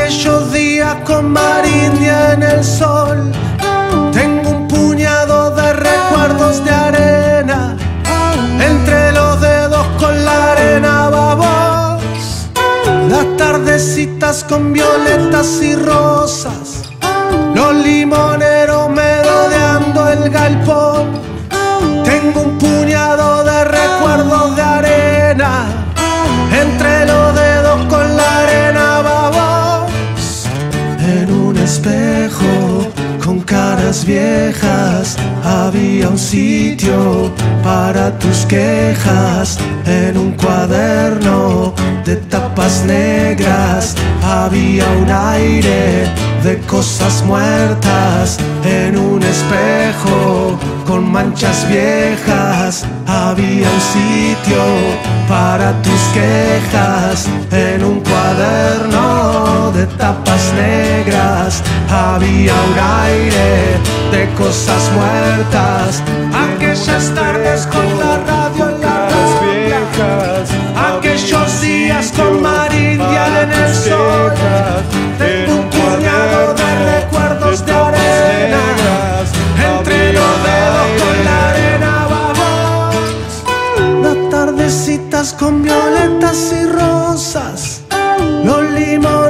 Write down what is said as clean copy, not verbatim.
aquellos días con Marindia en el sol. Tengo un puñado de recuerdos de arena entre los dedos con la arena babos. Las tardecitas con violetas y rosas, los limoneros merodeando el galpón. Tengo un puñado de recuerdos de arena entre los dedos con la arena babos. En un espejo con caras viejas había un sitio para tus quejas. En un cuaderno de tapas negras había un aire de cosas muertas. En un espejo con manchas viejas había un sitio para tus quejas. En un cuaderno de tapas negras había un aire de cosas muertas. Aquellas tardes con la radio en la viejas, aquellos días con Marindia en el sol. Tengo un puñado de recuerdos de arena entre los dedos con la arena babos. Las tardecitas con violetas y rosas, los limones